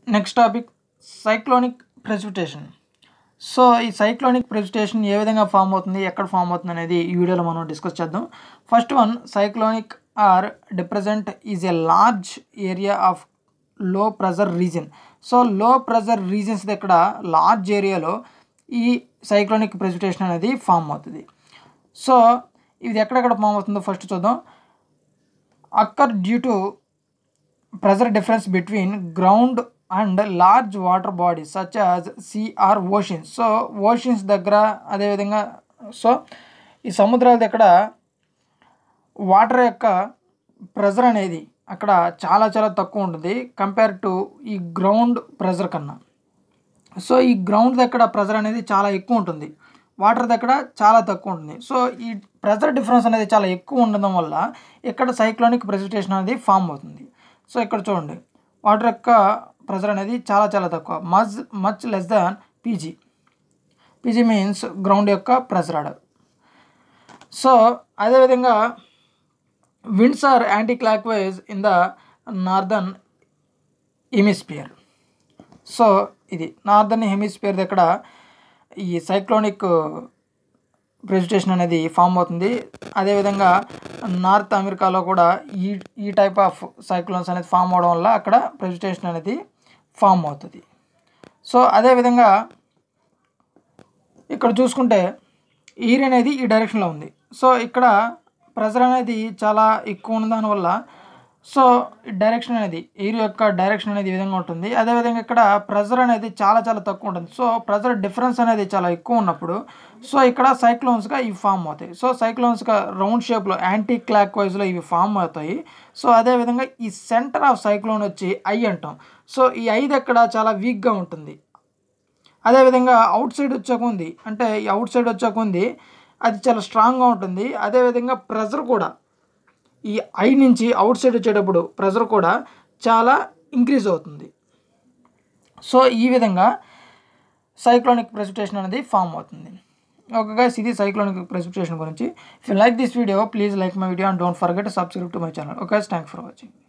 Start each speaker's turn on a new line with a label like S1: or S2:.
S1: Next topic cyclonic precipitation. So ఈ cyclonic precipitation ఏ విధంగా ఫామ్ అవుతుంది, ఎక్కడ ఫామ్ అవుతుంది అనేది ఈ వీడియోలో మనం డిస్కస్ చేద్దాం. First one, cyclonic or depression is a large area of low pressure region. So low pressure regions దగ్గర లార్జ్ ఏరియాలో ఈ సైక్లోనిక్ ప్రెసిపిటేషన్ అనేది ఫామ్ అవుతుంది. సో ఇది ఎక్కడెక్కడ ఫామ్ అవుతుందో ఫస్ట్ చూద్దాం. Occur due to pressure difference between ground and large water bodies such as sea or oceans. So oceans దగ్గర, అదేవిధంగా సో ఈ సముద్రాల దగ్గర వాటర్ యొక్క ప్రెజర్ అనేది అక్కడ చాలా చాలా తక్కువ ఉంటుంది కంపేర్ టు ఈ గ్రౌండ్ ప్రెజర్ కన్నా. సో ఈ గ్రౌండ్ దగ్గర ప్రెజర్ అనేది చాలా ఎక్కువ ఉంటుంది, వాటర్ దగ్గర చాలా తక్కువ ఉంటుంది. సో ఈ ప్రెజర్ డిఫరెన్స్ అనేది చాలా ఎక్కువ ఉండడం వల్ల ఇక్కడ సైక్లోనిక్ ప్రెసిపిటేషన్ అనేది ఫామ్ అవుతుంది. సో ఇక్కడ చూడండి, వాటర్ యొక్క ప్రెజర్ అనేది చాలా చాలా తక్కువ, much less than PG. PG means ground యొక్క ప్రెజర్ ఆడ. సో అదేవిధంగా winds are anti-clockwise in the northern hemisphere. So ఇది నార్దర్న్ హెమిస్ఫియర్ దగ్గర ఈ సైక్లోనిక్ ప్రెసిపిటేషన్ అనేది ఫామ్ అవుతుంది. అదేవిధంగా నార్త్ అమెరికాలో కూడా ఈ టైప్ ఆఫ్ సైక్లోన్స్ అనేది ఫామ్ అవడం వల్ల అక్కడ ప్రెసిపిటేషన్ అనేది ఫామ్ అవుతుంది. సో అదేవిధంగా ఇక్కడ చూసుకుంటే ఎయిర్ అనేది ఈ డైరెక్షన్లో ఉంది. సో ఇక్కడ ప్రెజర్ అనేది చాలా ఎక్కువ ఉన్న దానివల్ల సో డైరెక్షన్ అనేది, ఎయిర్ యొక్క డైరెక్షన్ అనేది ఈ విధంగా ఉంటుంది. అదేవిధంగా ఇక్కడ ప్రెజర్ అనేది చాలా చాలా తక్కువ ఉంటుంది. సో ప్రెజర్ డిఫరెన్స్ అనేది చాలా ఎక్కువ ఉన్నప్పుడు సో ఇక్కడ సైక్లోన్స్గా ఇవి ఫామ్ అవుతాయి. సో సైక్లోన్స్గా రౌండ్ షేప్లో యాంటీ క్లాక్ వైజ్లో ఇవి ఫామ్ అవుతాయి. సో అదేవిధంగా ఈ సెంటర్ ఆఫ్ సైక్లోన్ వచ్చి ఐ అంటాం. సో ఈ ఐ దగ్గర చాలా వీక్గా ఉంటుంది. అదేవిధంగా అవుట్ సైడ్ వచ్చాకుంది, అంటే ఈ అవుట్ సైడ్ వచ్చాకుంది అది చాలా స్ట్రాంగ్గా ఉంటుంది. అదేవిధంగా ప్రెజర్ కూడా ఈ ఐ నుంచి అవుట్ సైడ్ వచ్చేటప్పుడు ప్రెజర్ కూడా చాలా ఇంక్రీజ్ అవుతుంది. సో ఈ విధంగా సైక్లోనిక్ ప్రెసిపిటేషన్ అనేది ఫామ్ అవుతుంది. ఓకే గైస్, ఇది సైక్లోనిక్ ప్రెసిపిటేషన్ గురించి. If you like this video please like my video and don't forget to subscribe to my channel. Okay guys, thanks for watching.